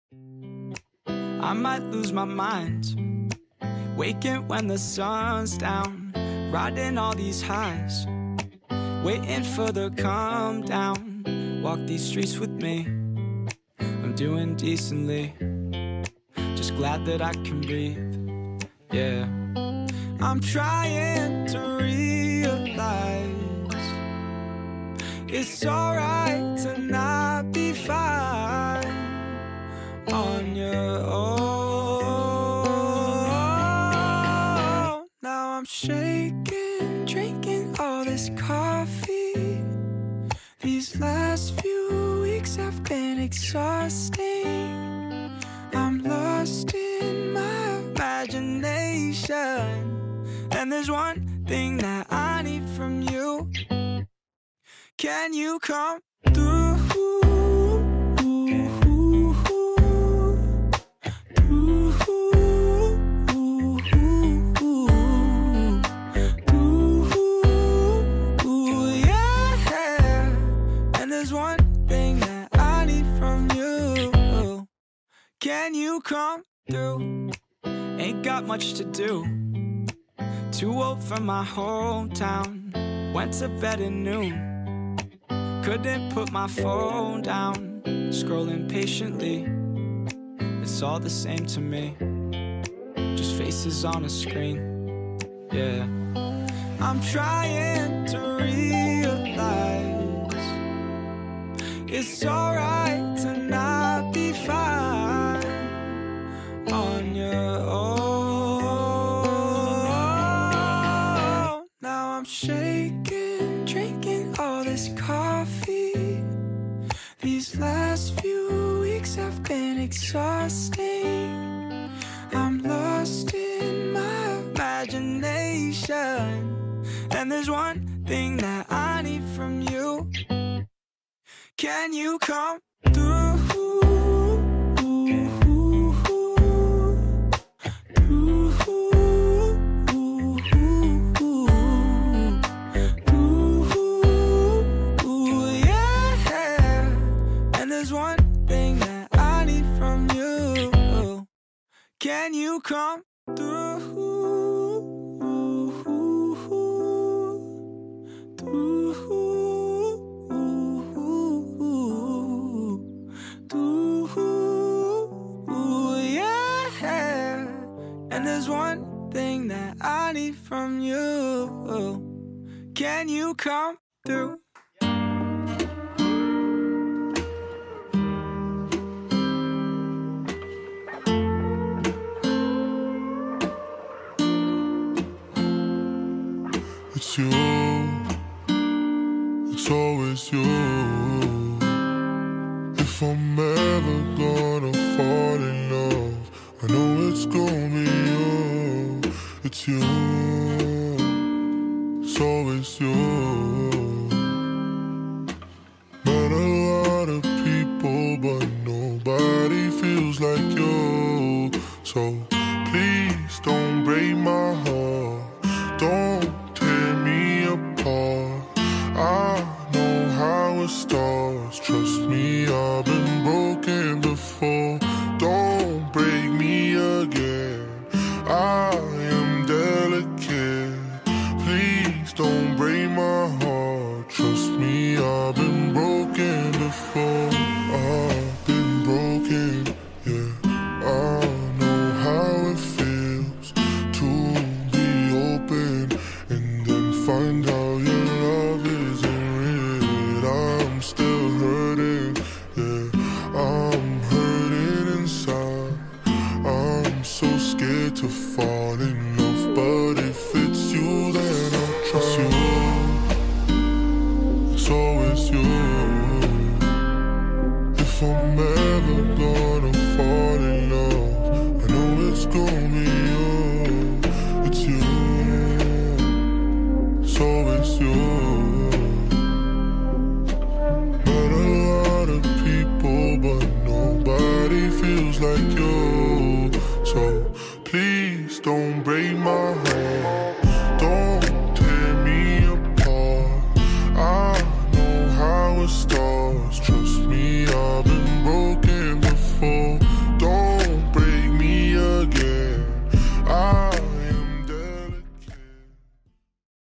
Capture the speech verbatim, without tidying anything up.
I might lose my mind, waking when the sun's down, riding all these highs, waiting for the calm down. Walk these streets with me, I'm doing decently, just glad that I can breathe, yeah. I'm trying to realize it's alright to not be fine on your own. Now I'm shaking, drinking all this coffee. These last few weeks have been exhausting. I'm lost in my imagination, and there's one thing that I need from you. Can you come through? Can you come through? Ain't got much to do, too old for my hometown. Went to bed at noon, couldn't put my phone down. Scrolling patiently, it's all the same to me, just faces on a screen, yeah. I'm trying to realize it's alright to not be fine on your own. Now I'm shaking, drinking all this coffee. These last few weeks have been exhausting. I'm lost in my imagination, and there's one thing that I need from you. Can you come through? Can you come through? Through, through, yeah. And there's one thing that I need from you. Can you come through? It's you, it's always you. If I'm ever gonna fall in love, I know it's gonna be you. It's you, it's always you. Met a lot of people, but nobody feels like you. So please don't break my heart, don't I know how it starts. Trust me, I've been broken before. Don't break me again, I am delicate. Please don't break my heart. Trust me, I've been broken before. I've been broken, yeah. I know how it feels to be open and then find out your love isn't real. I'm still hurting, yeah. I'm hurting inside. I'm so scared to fall in love, but if it's you, then I'll trust you. It's always you. If I'm ever gonna fall in love, I know it's gonna be you. It's you, it's always you. Met a lot of people, but nobody feels like you.